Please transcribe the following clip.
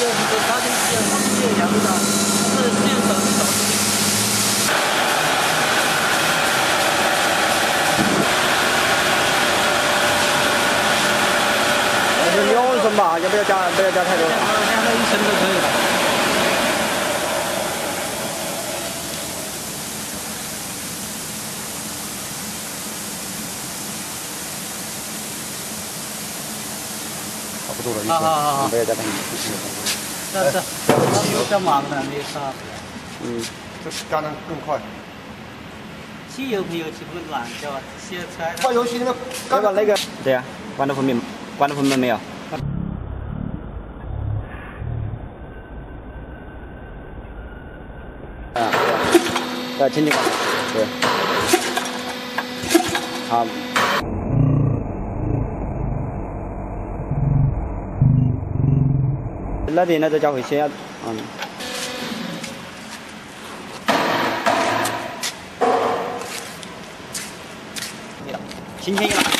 我们跟发电机啊，它是一样的，是用手指导的。 2升吧，就不要加太多了。 2.5升就可以了。 差不多了，好，不要加太多。 是，比较忙的，没啥。 这干得更快。 汽油没有基本烂掉，写出来。 发油漆那个，对呀，关到封面没有？轻轻关，对，好。那边那个交回去啊，轻轻一拉。